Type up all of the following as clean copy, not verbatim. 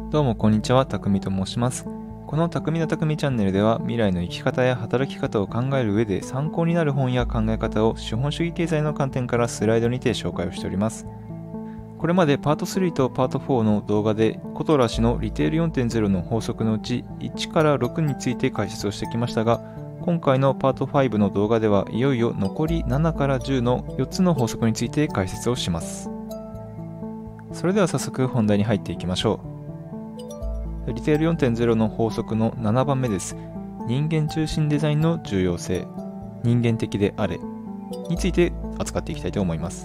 どうもこんにちは、たくみと申します。このたくみのたくみチャンネルでは未来の生き方や働き方を考える上で参考になる本や考え方を資本主義経済の観点からスライドにて紹介をしております。これまでパート3とパート4の動画でコトラ氏のリテール 4.0 の法則のうち1から6について解説をしてきましたが、今回のパート5の動画ではいよいよ残り7から10の4つの法則について解説をします。それでは早速本題に入っていきましょう。リテール 4.0 の法則の7番目です。人間中心デザインの重要性、人間的であれについて扱っていきたいと思います。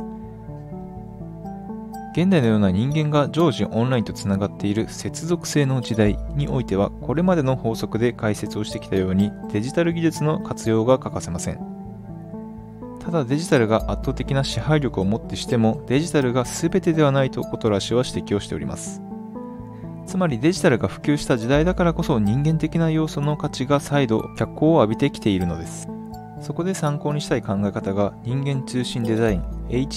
現代のような人間が常時オンラインとつながっている接続性の時代においては、これまでの法則で解説をしてきたようにデジタル技術の活用が欠かせません。ただデジタルが圧倒的な支配力をもってしても、デジタルが全てではないとコトラ氏は指摘をしております。つまりデジタルが普及した時代だからこそ人間的な要素の価値が再度脚光を浴びてきているのです。そこで参考にしたい考え方が人間中心デザイン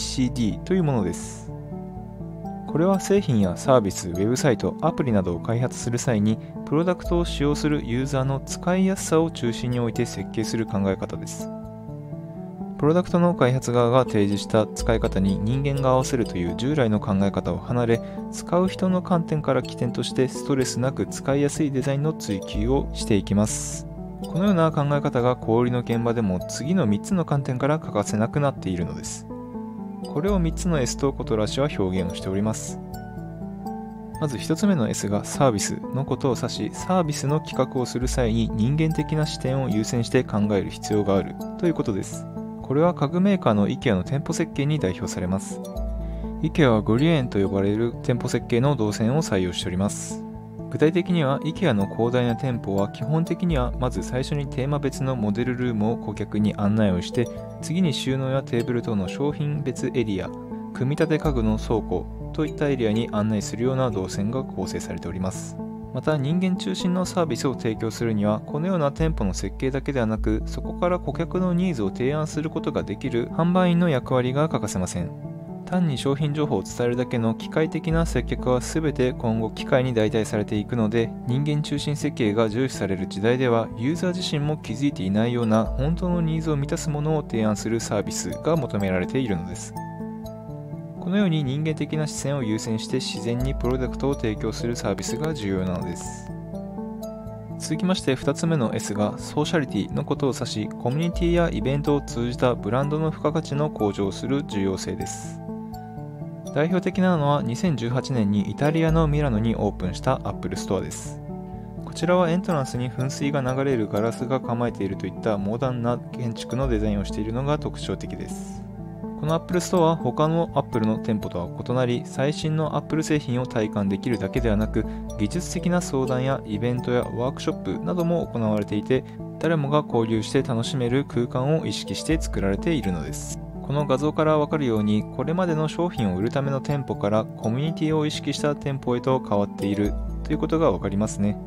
HCD というものです。これは製品やサービス、ウェブサイト、アプリなどを開発する際にプロダクトを使用するユーザーの使いやすさを中心に置いて設計する考え方です。プロダクトの開発側が提示した使い方に人間が合わせるという従来の考え方を離れ、使う人の観点から起点としてストレスなく使いやすいデザインの追求をしていきます。このような考え方が小売の現場でも次の3つの観点から欠かせなくなっているのです。これを3つの S とコトラ氏は表現をしております。まず1つ目の S がサービスのことを指し、サービスの企画をする際に人間的な視点を優先して考える必要があるということです。これは家具メーカーの IKEA の店舗設計に代表されます。IKEA はグリエンと呼ばれる店舗設計の動線を採用しております。具体的には IKEA の広大な店舗は基本的にはまず最初にテーマ別のモデルルームを顧客に案内をして、次に収納やテーブル等の商品別エリア、組み立て家具の倉庫といったエリアに案内するような動線が構成されております。また人間中心のサービスを提供するには、このような店舗の設計だけではなく、そこから顧客のニーズを提案することができる販売員の役割が欠かせません。単に商品情報を伝えるだけの機械的な接客は全て今後機械に代替されていくので、人間中心設計が重視される時代では、ユーザー自身も気づいていないような本当のニーズを満たすものを提案するサービスが求められているのです。このように人間的な視線を優先して自然にプロダクトを提供するサービスが重要なのです。続きまして2つ目の S がソーシャリティのことを指し、コミュニティやイベントを通じたブランドの付加価値の向上をする重要性です。代表的なのは2018年にイタリアのミラノにオープンしたアップルストアです。こちらはエントランスに噴水が流れるガラスが構えているといったモダンな建築のデザインをしているのが特徴的です。この Apple Store は他の Apple の店舗とは異なり、最新の Apple 製品を体感できるだけではなく、技術的な相談やイベントやワークショップなども行われていて、誰もが交流して楽しめる空間を意識して作られているのです。この画像からわかるように、これまでの商品を売るための店舗からコミュニティを意識した店舗へと変わっているということがわかりますね。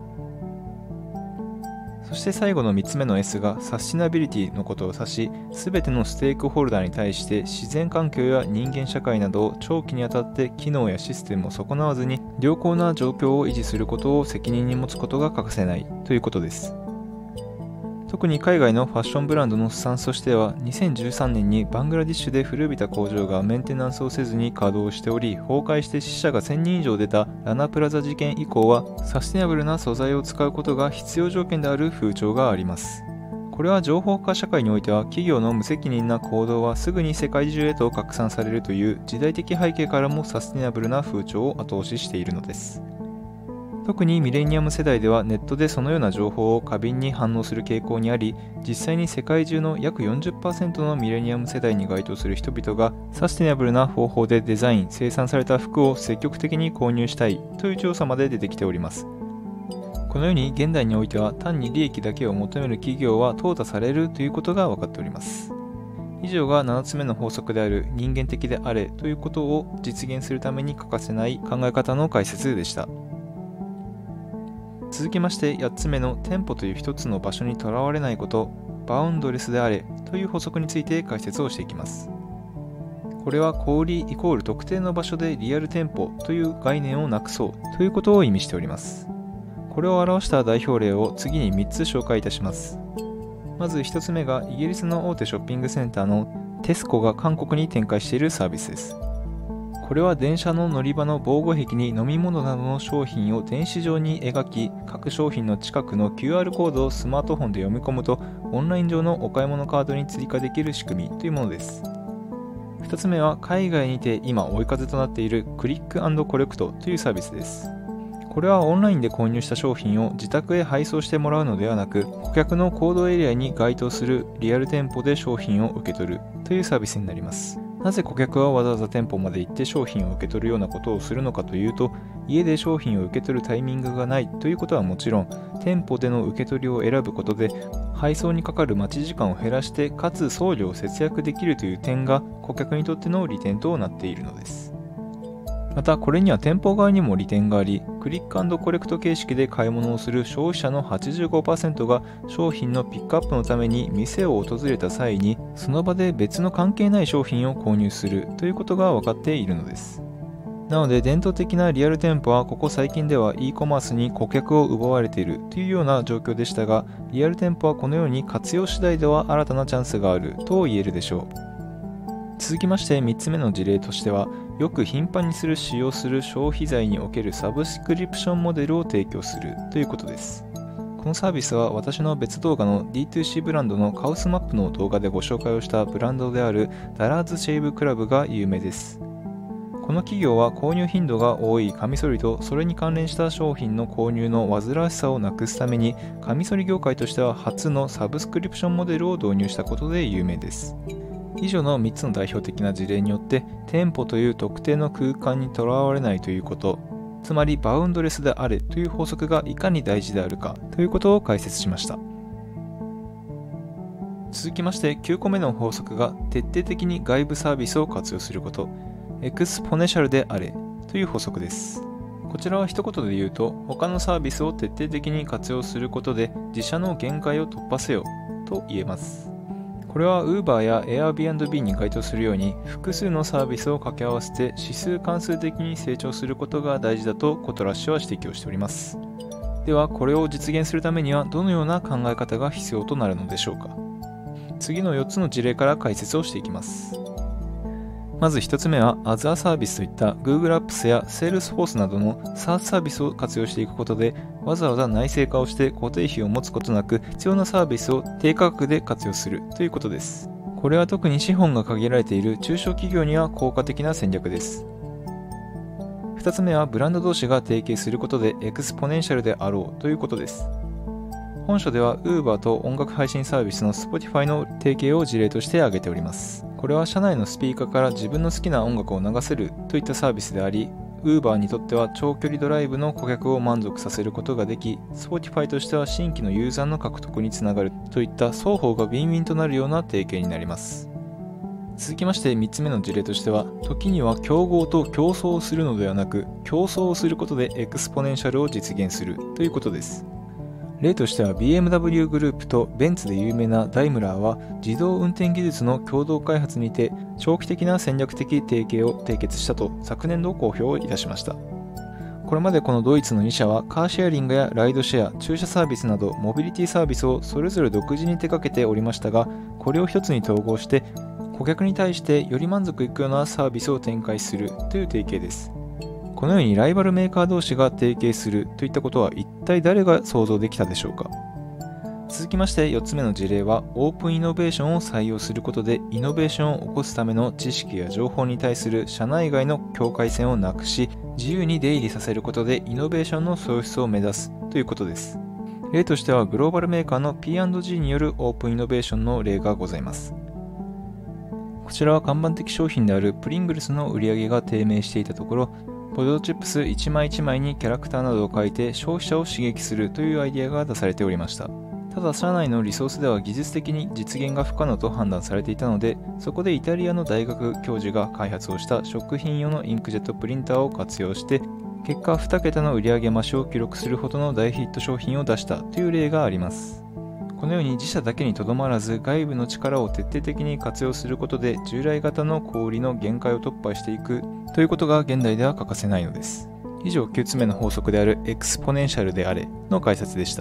そして最後の3つ目の S がサスティナビリティのことを指し、全てのステークホルダーに対して自然環境や人間社会などを長期にわたって機能やシステムを損なわずに良好な状況を維持することを責任に持つことが欠かせないということです。特に海外のファッションブランドのスタンスとしては、2013年にバングラディッシュで古びた工場がメンテナンスをせずに稼働しており、崩壊して死者が1000人以上出たラナプラザ事件以降は、サステナブルな素材を使うことが必要条件である風潮があります。これは情報化社会においては、企業の無責任な行動はすぐに世界中へと拡散されるという時代的背景からもサステナブルな風潮を後押ししているのです。特にミレニアム世代ではネットでそのような情報を過敏に反応する傾向にあり、実際に世界中の約 40% のミレニアム世代に該当する人々がサステナブルな方法でデザイン・生産された服を積極的に購入したいという調査まで出てきております。このように現代においては単に利益だけを求める企業は淘汰されるということが分かっております。以上が7つ目の法則である人間的であれということを実現するために欠かせない考え方の解説でした。続きまして8つ目の店舗という一つの場所にとらわれないこと、バウンドレスであれという法則について解説をしていきます。 これは小売イコール特定の場所でリアル店舗という概念をなくそうということを意味しております。これを表した代表例を次に3つ紹介いたします。まず1つ目がイギリスの大手ショッピングセンターのテスコが韓国に展開しているサービスです。これは電車の乗り場の防護壁に飲み物などの商品を電子上に描き、各商品の近くの QR コードをスマートフォンで読み込むとオンライン上のお買い物カードに追加できる仕組みというものです。2つ目は海外にて今追い風となっているクリック&コレクトというサービスです。これはオンラインで購入した商品を自宅へ配送してもらうのではなく、顧客の行動エリアに該当するリアル店舗で商品を受け取るというサービスになります。なぜ顧客はわざわざ店舗まで行って商品を受け取るようなことをするのかというと、家で商品を受け取るタイミングがないということはもちろん、店舗での受け取りを選ぶことで配送にかかる待ち時間を減らして、かつ送料を節約できるという点が顧客にとっての利点となっているのです。またこれには店舗側にも利点があり、クリック&コレクト形式で買い物をする消費者の 85% が商品のピックアップのために店を訪れた際にその場で別の関係ない商品を購入するということが分かっているのです。なので伝統的なリアル店舗はここ最近では e コマースに顧客を奪われているというような状況でしたが、リアル店舗はこのように活用次第では新たなチャンスがあると言えるでしょう。続きまして3つ目の事例としては、よく頻繁に使用する消費財におけるサブスクリプションモデルを提供するということです。このサービスは私の別動画の D2C ブランドのカウスマップの動画でご紹介をしたブランドであるダラーズシェイブクラブが有名です。この企業は購入頻度が多いカミソリとそれに関連した商品の購入の煩わしさをなくすために、カミソリ業界としては初のサブスクリプションモデルを導入したことで有名です。以上の3つの代表的な事例によって、店舗という特定の空間にとらわれないということ、つまりバウンドレスであれという法則がいかに大事であるかということを解説しました。続きまして9個目の法則が徹底的に外部サービスを活用すること、エクスポネシャルであれという法則です。こちらは一言で言うと、他のサービスを徹底的に活用することで自社の限界を突破せよと言えます。これは Uber や Airbnb に該当するように複数のサービスを掛け合わせて指数関数的に成長することが大事だとコトラッシュは指摘をしております。ではこれを実現するためにはどのような考え方が必要となるのでしょうか。次の4つの事例から解説をしていきます。まず1つ目は Other サービスといった Google Apps や Salesforce などの SaaS サービスを活用していくことで、わざわざ内製化をして固定費を持つことなく必要なサービスを低価格で活用するということです。これは特に資本が限られている中小企業には効果的な戦略です。2つ目はブランド同士が提携することでエクスポネンシャルであろうということです。本書では Uber と音楽配信サービスの Spotify の提携を事例として挙げております。これは社内のスピーカーから自分の好きな音楽を流せるといったサービスであり、Uber にとっては長距離ドライブの顧客を満足させることができ、Spotify としては新規のユーザーの獲得につながるといった双方がウィンウィンとなるような提携になります。続きまして3つ目の事例としては、時には競合と競争をするのではなく、競争をすることでエクスポネンシャルを実現するということです。例としては BMW グループとベンツで有名なダイムラーは自動運転技術の共同開発にて長期的な戦略的提携を締結したと昨年度公表いたしました。これまでこのドイツの2社はカーシェアリングやライドシェア、駐車サービスなどモビリティサービスをそれぞれ独自に手掛けておりましたが、これを一つに統合して顧客に対してより満足いくようなサービスを展開するという提携です。このようにライバルメーカー同士が提携するといったことは一体誰が想像できたでしょうか。続きまして4つ目の事例はオープンイノベーションを採用することでイノベーションを起こすための知識や情報に対する社内外の境界線をなくし、自由に出入りさせることでイノベーションの創出を目指すということです。例としてはグローバルメーカーの P&G によるオープンイノベーションの例がございます。こちらは看板的商品であるプリングルスの売り上げが低迷していたところ、ポテトチップス一枚一枚にキャラクターなどを書いて消費者を刺激するというアイデアが出されておりました。ただ社内のリソースでは技術的に実現が不可能と判断されていたので、そこでイタリアの大学教授が開発をした食品用のインクジェットプリンターを活用して、結果2桁の売上増しを記録するほどの大ヒット商品を出したという例があります。 このように自社だけにとどまらず外部の力を徹底的に活用することで従来型の小売の限界を突破していくということが現代では欠かせないのです。以上、9つ目の法則であるエクスポネンシャルであれの解説でした。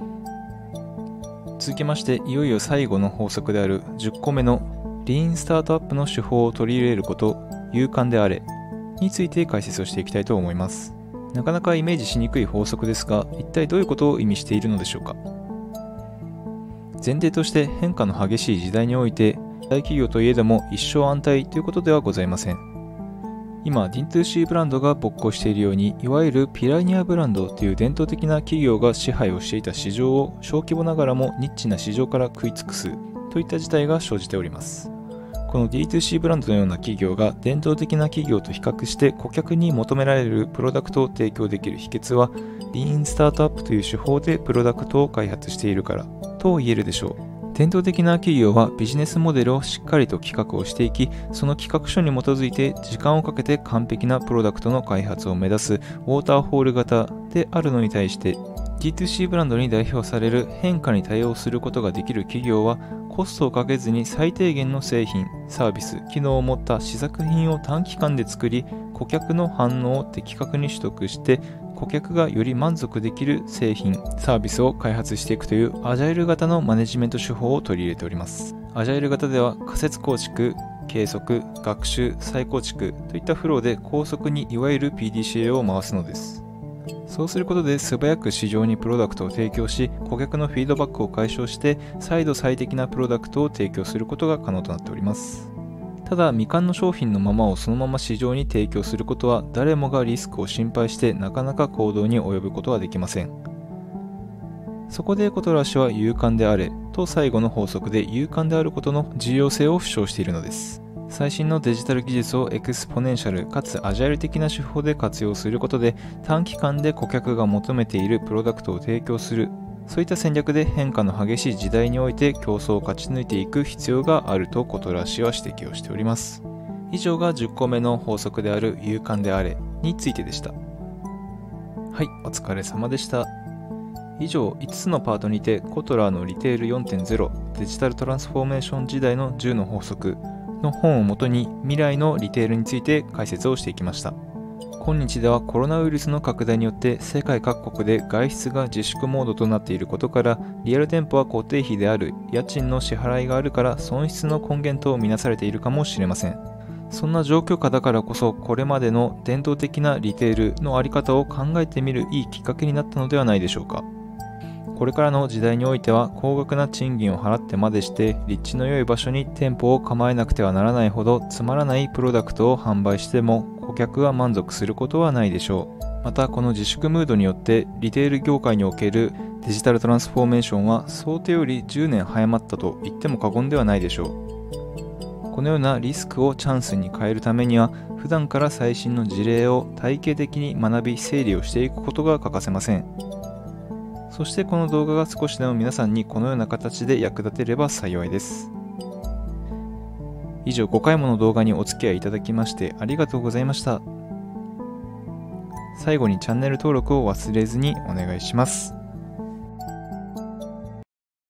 続きまして、いよいよ最後の法則である10個目のリーンスタートアップの手法を取り入れること、勇敢であれについて解説をしていきたいと思います。なかなかイメージしにくい法則ですが、一体どういうことを意味しているのでしょうか。前提として変化の激しい時代において、大企業といえども一生安泰ということではございません。今、D2C ブランドが勃興しているように、いわゆるピラニアブランドという伝統的な企業が支配をしていた市場を小規模ながらもニッチな市場から食い尽くすといった事態が生じております。この D2C ブランドのような企業が伝統的な企業と比較して顧客に求められるプロダクトを提供できる秘訣は、リーンスタートアップという手法でプロダクトを開発しているからと言えるでしょう。伝統的な企業はビジネスモデルをしっかりと企画をしていき、その企画書に基づいて時間をかけて完璧なプロダクトの開発を目指すウォーターホール型であるのに対して、 D2C ブランドに代表される変化に対応することができる企業は、コストをかけずに最低限の製品、サービス、機能を持った試作品を短期間で作り、顧客の反応を的確に取得して、顧客がより満足できる製品、サービスを開発していくというアジャイル型のマネジメント手法を取り入れております。アジャイル型では仮説構築、計測、学習、再構築といったフローで高速にいわゆる PDCA を回すのです。そうすることで素早く市場にプロダクトを提供し、顧客のフィードバックを解消して再度最適なプロダクトを提供することが可能となっております。ただ、未完の商品のままをそのまま市場に提供することは、誰もがリスクを心配してなかなか行動に及ぶことはできません。そこでコトラー氏は勇敢であれと最後の法則で勇敢であることの重要性を主張しているのです。最新のデジタル技術をエクスポネンシャルかつアジャイル的な手法で活用することで、短期間で顧客が求めているプロダクトを提供する、そういった戦略で変化の激しい時代において競争を勝ち抜いていく必要があるとコトラー氏は指摘をしております。以上が10個目の法則である勇敢であれについてでした。はい、お疲れ様でした。以上5つのパートにてコトラーのリテール 4.0 デジタルトランスフォーメーション時代の10の法則の本をもとに未来のリテールについて解説をしていきました。今日ではコロナウイルスの拡大によって世界各国で外出が自粛モードとなっていることから、リアル店舗は固定費である家賃の支払いがあるから損失の根源とみなされているかもしれません。そんな状況下だからこそ、これまでの伝統的なリテールのあり方を考えてみるいいきっかけになったのではないでしょうか。これからの時代においては高額な賃金を払ってまでして立地の良い場所に店舗を構えなくてはならないほどつまらないプロダクトを販売しても顧客が満足することはないでしょう。またこの自粛ムードによってリテール業界におけるデジタルトランスフォーメーションは想定より10年早まったと言っても過言ではないでしょう。このようなリスクをチャンスに変えるためには普段から最新の事例を体系的に学び整理をしていくことが欠かせません。そしてこの動画が少しでも皆さんにこのような形で役立てれば幸いです。以上5回もの動画にお付き合いいただきましてありがとうございました。最後にチャンネル登録を忘れずにお願いします。